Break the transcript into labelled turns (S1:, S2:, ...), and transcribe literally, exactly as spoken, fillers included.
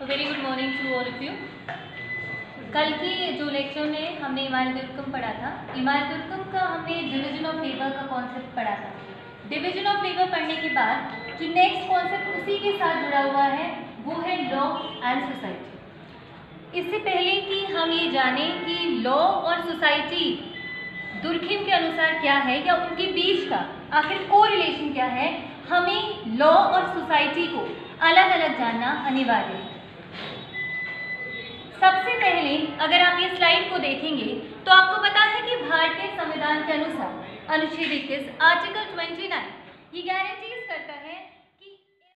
S1: तो very good morning to all of you. कल की जो लेक्चर में हमने इमारत पढ़ा था, इमारत का हमने डिवीजन ऑफ लेबर का कॉन्सेप्ट पढ़ा था। डिवीजन ऑफ लेबर पढ़ने के बाद जो नेक्स्ट कॉन्सेप्ट उसी के साथ जुड़ा हुआ है वो है लॉ एंड सोसाइटी। इससे पहले कि हम ये जानें कि लॉ और सोसाइटी दुर्खिम के अनुसार क्या है या उनके बीच का आखिर को रिलेशन क्या है, हमें लॉ और सोसाइटी को अलग अलग जानना अनिवार्य है। सबसे पहले अगर आप ये स्लाइड को देखेंगे तो आपको पता है कि भारतीय संविधान के अनुसार अनुच्छेद इक्कीस आर्टिकल उनतीस ये गारंटी